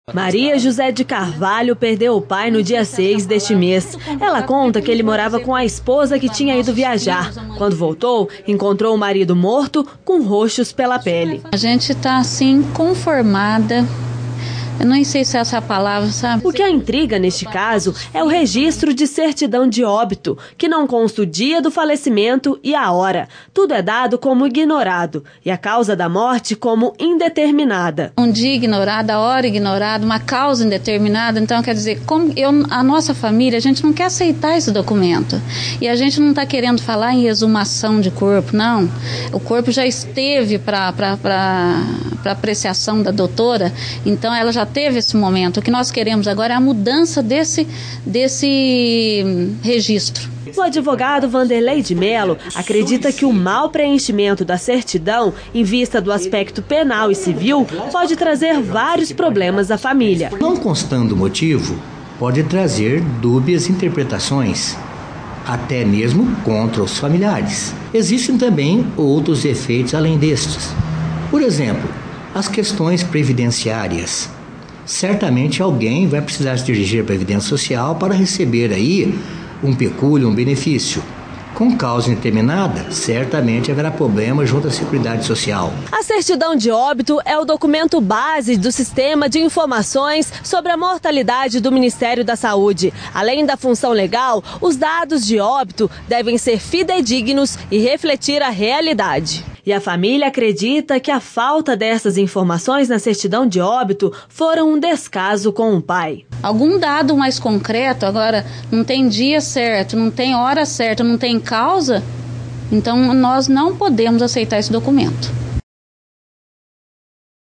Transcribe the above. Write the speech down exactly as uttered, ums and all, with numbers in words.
Maria José de Carvalho perdeu o pai no dia seis deste mês. Ela conta que ele morava com a esposa que tinha ido viajar. Quando voltou, encontrou o marido morto com roxos pela pele. A gente está assim conformada. Eu não sei se essa é a palavra, sabe? O que a intriga neste caso é o registro de certidão de óbito, que não consta o dia do falecimento e a hora. Tudo é dado como ignorado e a causa da morte como indeterminada. Um dia ignorado, a hora ignorada, uma causa indeterminada. Então, quer dizer, como eu, a nossa família, a gente não quer aceitar esse documento. E a gente não está querendo falar em exumação de corpo, não. O corpo já esteve para para apreciação da doutora, então ela já teve esse momento. O que nós queremos agora é a mudança desse, desse registro. O advogado Vanderlei de Mello acredita que o mau preenchimento da certidão, em vista do aspecto penal e civil, pode trazer vários problemas à família. Não constando o motivo, pode trazer dúbias interpretações, até mesmo contra os familiares. Existem também outros efeitos além destes. Por exemplo, as questões previdenciárias. Certamente alguém vai precisar se dirigir à Previdência Social para receber aí um pecúlio, um benefício. Com causa indeterminada, certamente haverá problema junto à Seguridade Social. A certidão de óbito é o documento base do Sistema de Informações sobre a Mortalidade do Ministério da Saúde. Além da função legal, os dados de óbito devem ser fidedignos e refletir a realidade. E a família acredita que a falta dessas informações na certidão de óbito foram um descaso com o pai. Algum dado mais concreto, agora não tem dia certo, não tem hora certa, não tem causa, então nós não podemos aceitar esse documento.